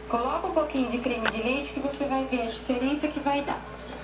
Coloca um pouquinho de creme de leite que você vai ver a diferença que vai dar.